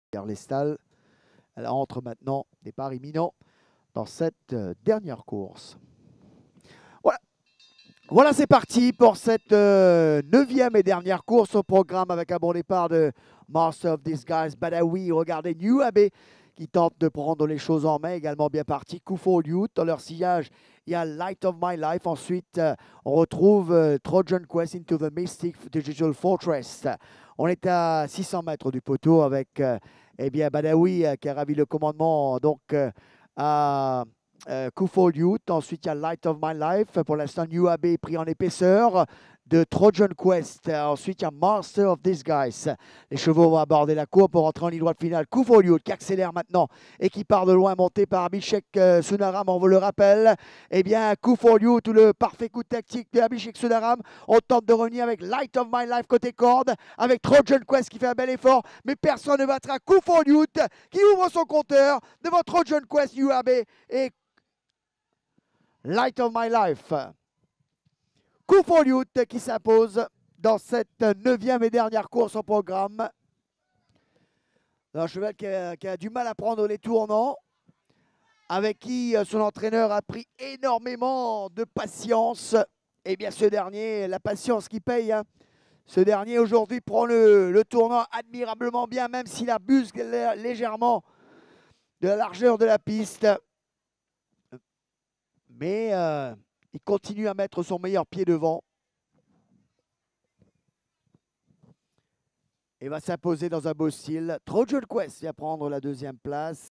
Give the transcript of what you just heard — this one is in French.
les stalles. Elle entre maintenant, départ imminent, dans cette dernière course. Voilà, voilà c'est parti pour cette neuvième et dernière course au programme avec un bon départ de Master of Disguise, Badawi. Regardez New Abbey qui tente de prendre les choses en main, également bien parti. Kufo Youth, dans leur sillage, il y a Light of My Life. Ensuite, on retrouve Trojan Quest Into the Mystic Digital Fortress. On est à 600 mètres du poteau avec eh bien, Badawi qui a ravi le commandement donc, à Kufo Youth. Ensuite, il y a Light of My Life. Pour l'instant, New Abbey pris en épaisseur de Trojan Quest. Ensuite, il y a Master of Disguise. Les chevaux vont aborder la courbe pour rentrer en ligne droite finale. Kufo Youth qui accélère maintenant et qui part de loin, monté par Abhishek Sunaram, on vous le rappelle. Eh bien, Kufo Youth, le parfait coup de tactique de Abhishek Sunaram. On tente de revenir avec Light of My Life côté corde, avec Trojan Quest qui fait un bel effort, mais personne ne battra Kufo Youth qui ouvre son compteur devant Trojan Quest, New Abbey et Light of My Life. Kufo Youth qui s'impose dans cette neuvième et dernière course au programme. Un cheval qui a du mal à prendre les tournants, avec qui son entraîneur a pris énormément de patience. Et bien ce dernier, la patience qui paye. Hein. Ce dernier aujourd'hui prend le tournant admirablement bien, même s'il abuse légèrement de la largeur de la piste. Mais il continue à mettre son meilleur pied devant. Et va s'imposer dans un beau style. Trojan Quest vient prendre la deuxième place.